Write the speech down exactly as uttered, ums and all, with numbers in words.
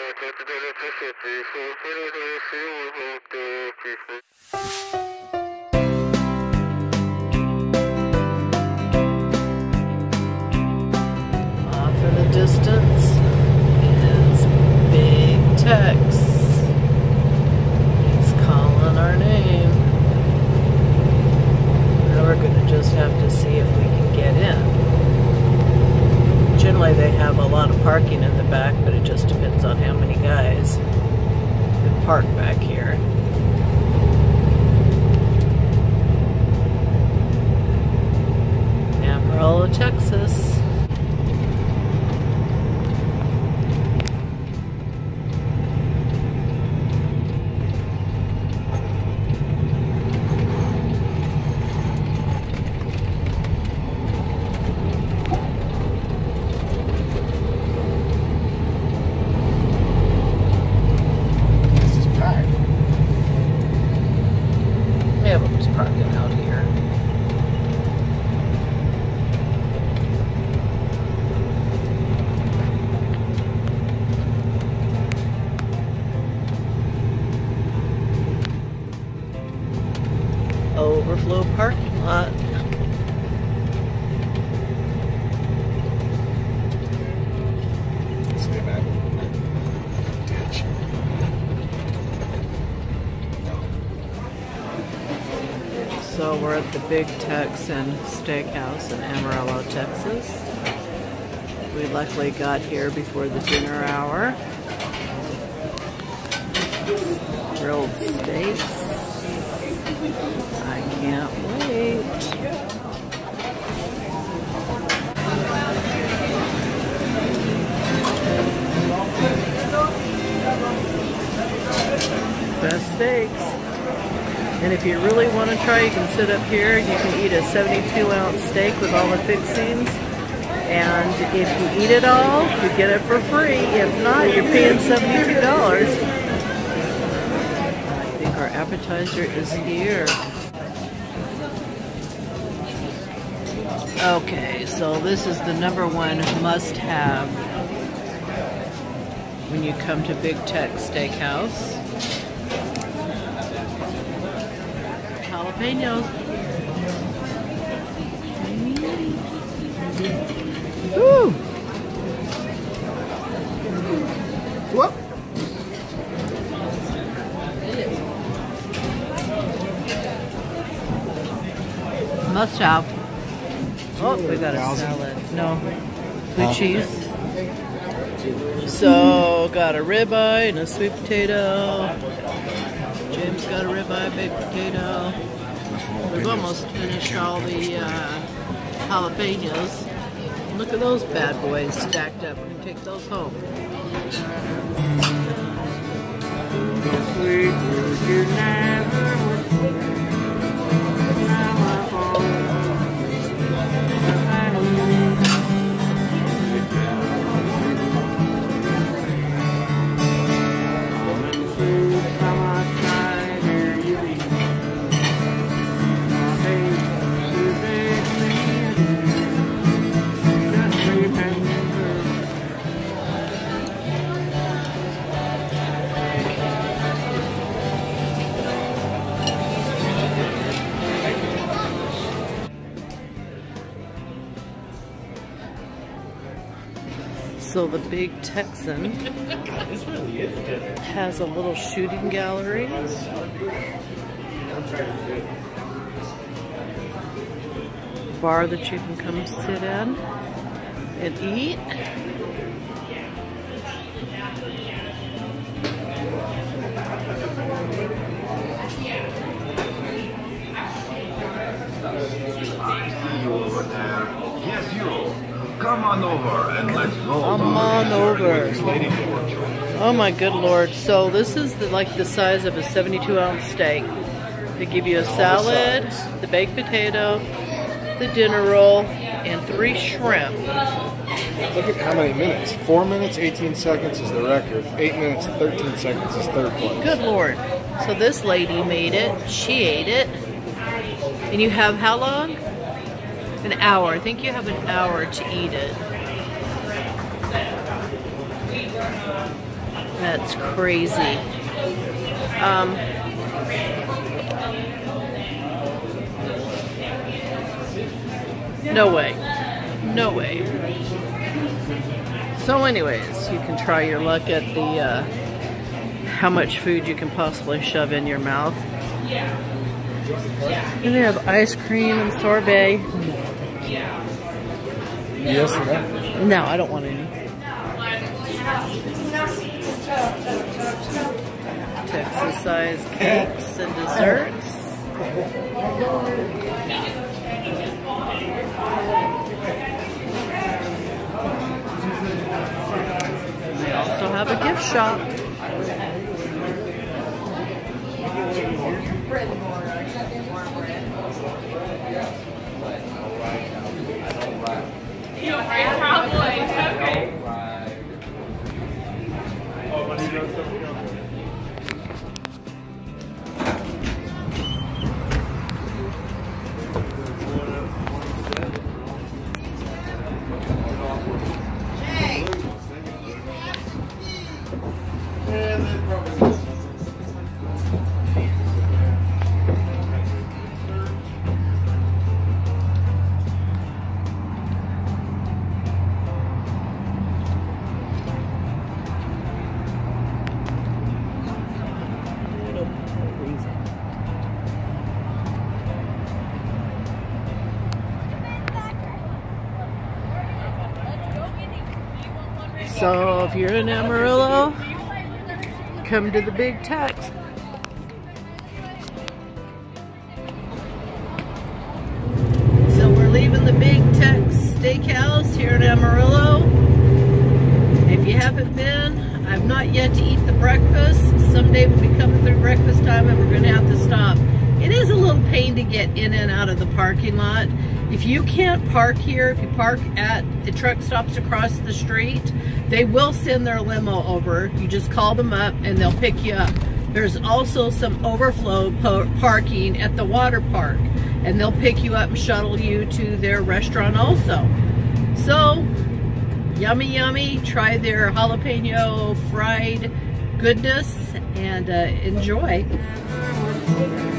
Off in the distance is Big Tex. He's calling our name. Now we're going to just have to see if we can get in. Generally they have a lot of parking in the back, but it just depends on how many guys can park back here. Amarillo, Texas. Overflow parking lot. Stay back. Ditch. So we're at the Big Texan Steakhouse in Amarillo, Texas. We luckily got here before the dinner hour. Grilled steaks. I can't wait. Best steaks. And if you really want to try, you can sit up here. You can eat a seventy-two ounce steak with all the fixings. And if you eat it all, you get it for free. If not, you're paying seventy-two dollars. Our appetizer is here. Okay, so this is the number one must-have when you come to Big Tex Steakhouse. Jalapenos. Woo! Whoop! Must have. Oh, we got a salad. No. Blue cheese. So, got a ribeye and a sweet potato. James got a ribeye, baked potato. We've almost finished all the uh, jalapenos. Look at those bad boys stacked up. We're going to take those home. So the Big Texan has a little shooting gallery. Bar that you can come sit in and eat. Yes, you. Come on over and let's go. Come on over. Oh my good lord. So this is the, like the size of a seventy-two ounce steak. They give you a salad, the baked potato, the dinner roll, and three shrimp. Look at how many minutes. Four minutes, eighteen seconds is the record. Eight minutes, thirteen seconds is third place. Good lord. So this lady made it. She ate it. And you have how long? An hour. I think you have an hour to eat it. That's crazy. Um, no way. No way. So anyways, you can try your luck at the uh, how much food you can possibly shove in your mouth. And they have ice cream and sorbet. Yes or no? No, I don't want any. Texas size cakes and desserts. They also have a gift shop. So if you're in Amarillo, come to the Big Tex. So we're leaving the Big Tex Steakhouse here in Amarillo. If you haven't been, I've not yet to eat the breakfast. Someday we'll be coming through breakfast time and we're going to have to stop. It is a little pain to get in and out of the parking lot. If you can't park here, if you park at the truck stops across the street, they will send their limo over. You just call them up and they'll pick you up. There's also some overflow parking at the water park, and they'll pick you up and shuttle you to their restaurant also. So, yummy, yummy. Try their jalapeno fried goodness and uh, enjoy.